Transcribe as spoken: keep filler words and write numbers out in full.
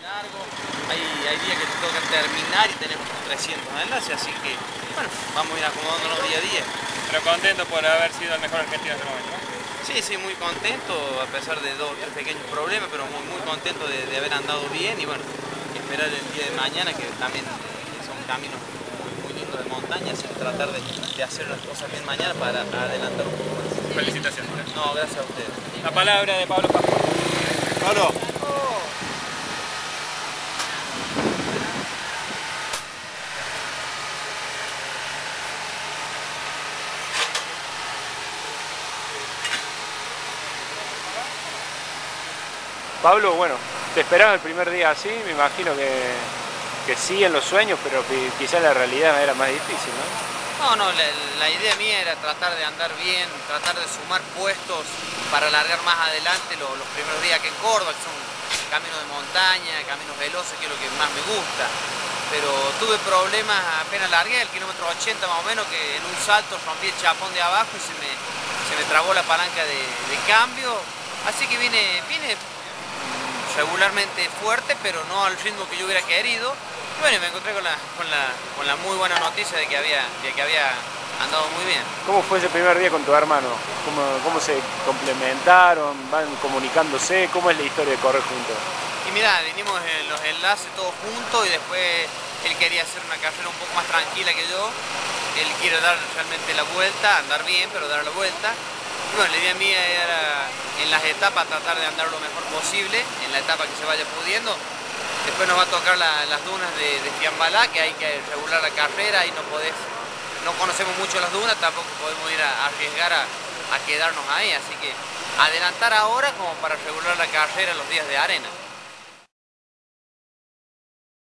largo, hay, hay días que te toca terminar y tenemos trescientos enlaces, así que bueno, vamos a ir acomodándonos día a día. Pero contento por haber sido el mejor argentino en este momento, ¿no? Sí, sí, muy contento, a pesar de dos o tres pequeños problemas, pero muy, muy contento de, de haber andado bien y bueno, esperar el día de mañana, que también son caminos muy, muy lindos de montaña, así que tratar de, de hacer las cosas bien mañana para adelantar un poco más. Felicitaciones. No, gracias a ustedes. La palabra de Pablo Pascual. Pablo. Pablo, bueno, te esperaba el primer día así, me imagino que, que sí en los sueños, pero que quizás la realidad era más difícil, ¿no? No, no, la, la idea mía era tratar de andar bien, tratar de sumar puestos para alargar más adelante los, los primeros días que en Córdoba, que son caminos de montaña, caminos veloces, que es lo que más me gusta. Pero tuve problemas, apenas largué el kilómetro ochenta más o menos, que en un salto rompí el chapón de abajo y se me, se me trabó la palanca de, de cambio. Así que vine, vine regularmente fuerte, pero no al ritmo que yo hubiera querido. Y bueno, me encontré con la, con la, con la muy buena noticia de que, había, de que había andado muy bien. ¿Cómo fue ese primer día con tu hermano? ¿Cómo, cómo se complementaron? ¿Van comunicándose? ¿Cómo es la historia de correr juntos? Y mira, vinimos en los enlaces todos juntos y después él quería hacer una carrera un poco más tranquila que yo. Él quiere dar realmente la vuelta, andar bien, pero dar la vuelta. Y bueno, la idea mía era en las etapas tratar de andar lo mejor posible, en la etapa que se vaya pudiendo. Después nos va a tocar la, las dunas de, de Fiambalá, que hay que regular la carrera y no podés, no conocemos mucho las dunas, tampoco podemos ir a, a arriesgar a, a quedarnos ahí, así que adelantar ahora como para regular la carrera los días de arena.